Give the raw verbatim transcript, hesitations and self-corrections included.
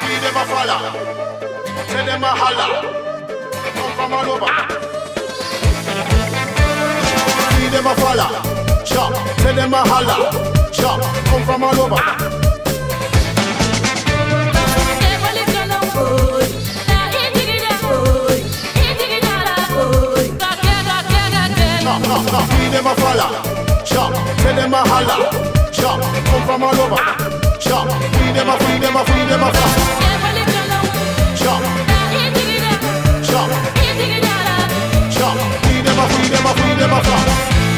free them a follow. Tell them a holla. Come from all over. Free them a follow. Chop. Tell them a holla. Chop. Come from all over. No, no, free them a follow. Chop. Tell them a holla. Chop. Come from all over. Chop. Free them a, free them a, free them a follow. Chop. Chop. Chop. Free them a, free them a, free them a follow.